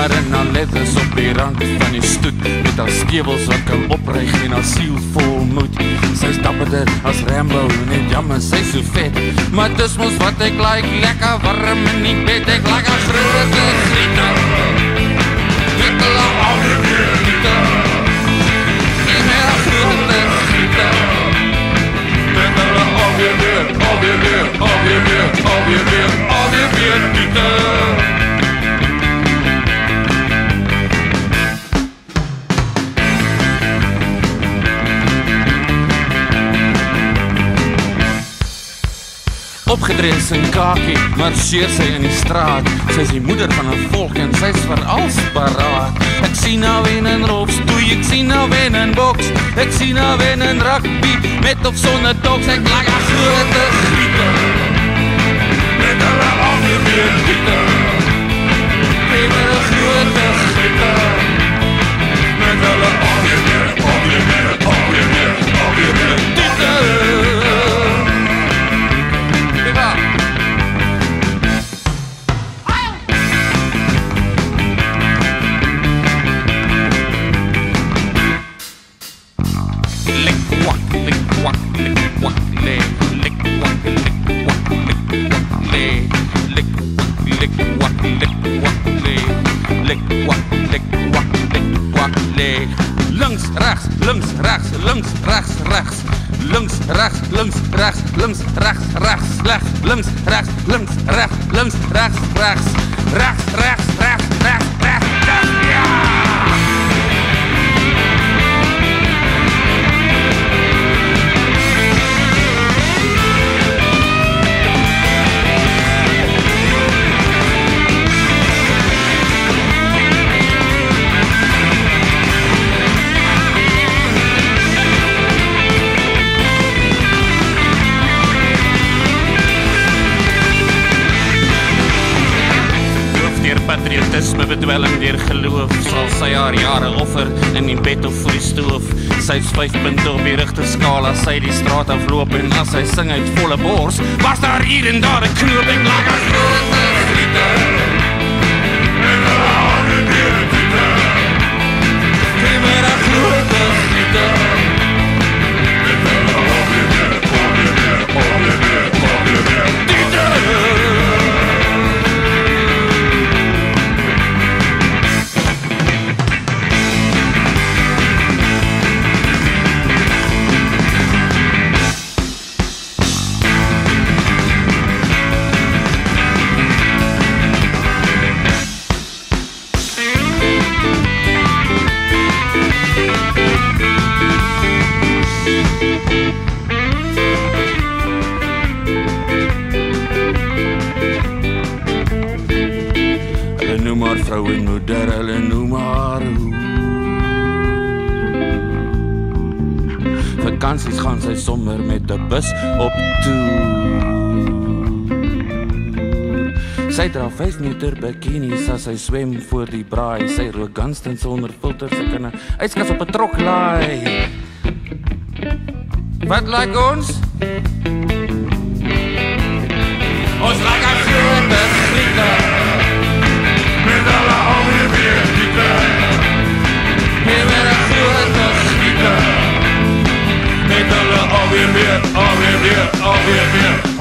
en haar letters op die rand van die stoet, met haar skewels wat kan opryg en haar siel vol moed. Sy is dapperder as Rambo, net jammer sy so vet, maar dis mos wat ek like, lekker warm in die bed, ek like 'n groot gieter, met hulle AWB gieter, en met 'n groot gieter, met hulle AWB gieter. Opgedrees in kakie, marcheer sy in die straat. Sy is die moeder van 'n volk en sy is vir alles paraat. Ek sien haar wen in rolstoel, ek sien haar wen in boks, ek sien haar wen in rugby, met of sonder toks. Ek like 'n groot gieter, met hulle AWB gieter, met 'n groot gieter, met hulle AWB gieter. Links, rechts, links, rechts, links, rechts, rechts. Links, rechts, links, rechts, links, rechts, rechts, rechts, links, rechts, links, rechts, links, rechts, rechts, rechts, rechts, rechts, rechts, rechts, rechts, ja! Patriotisme bedwelling deur geloof, sal sy haar jare offer in die bed of voor die stoof. Sy is 5 punte op die rigterskaal as sy die straat afloop, en as sy sing uit volle bors, was daar hier en daar 'n knoop. Ek like 'n groot gieter, en 'n AWB gieter, en met 'n groot gieter, en 'n AWB gieter. Vrou en moeder, hulle noem haar hoe. Vakansies gaan sy sommer met 'n bus op toer. Sy dra 5 meter bikinis as sy swem voor die braai. Sy rook Gunston sonder filter, sy kan 'n yskas op 'n trok laai. Wat like ons? Ons like 'n groot gieter, met hulle AWB gieter, met 'n groot gieter, met hulle AWB